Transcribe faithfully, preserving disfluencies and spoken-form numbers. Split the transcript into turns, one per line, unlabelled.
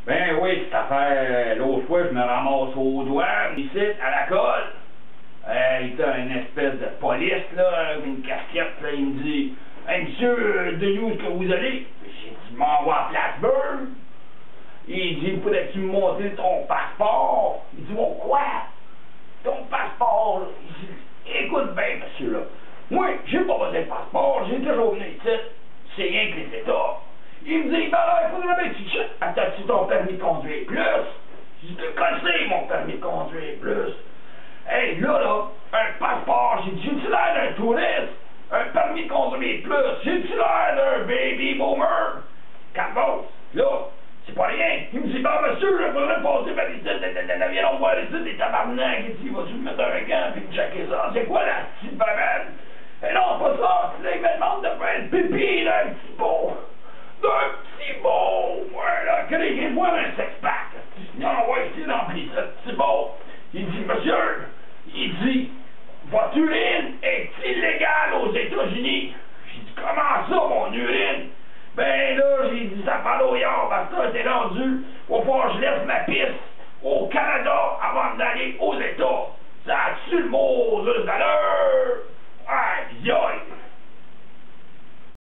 Ben oui, cette affaire, l'autre fois, je me ramasse aux douanes, ici, à la colle. Euh, il était une espèce de police, là, avec une casquette, là, il me dit « Hey, monsieur, de où est-ce que vous allez? » J'ai dit « M'en vais à Plattsburgh. » Il dit « Faudrait que tu me montres ton passeport. » Il dit « Mon quoi? Ton passeport, là. » Il dit « Écoute bien, monsieur, là. Moi, j'ai pas besoin de passeport, j'ai toujours venu ici. C'est rien que les États. » Il me dit, ben là, il faudrait bien que tu checkes. As-tu ton permis de conduire plus? Je dis, connais mon permis de conduire plus. Hey, là, là, un passeport, j'ai dit, j'ai-tu l'air d'un touriste? Un permis de conduire plus, j'ai-tu l'air d'un baby boomer? Calmos, là, c'est pas rien. Il me dit, ben monsieur, je voudrais passer par ici, viens on voir ici, des tabarnak, il dit, vas-tu me mettre un gant puis me checker ça? C'est quoi la petite babelle? Eh non, pas ça, là, il me demande de faire le pipi, là, un petit pot. D'un petit beau, voilà, que les voir un sex-pack. Non, ouais, c'est rempli, ce petit beau. Il dit, monsieur, il dit, votre urine est illégale aux États-Unis. J'ai dit, comment ça, mon urine? Ben là, j'ai dit, ça parle au yard, parce que t'es rendu, au fond, je laisse ma piste au Canada.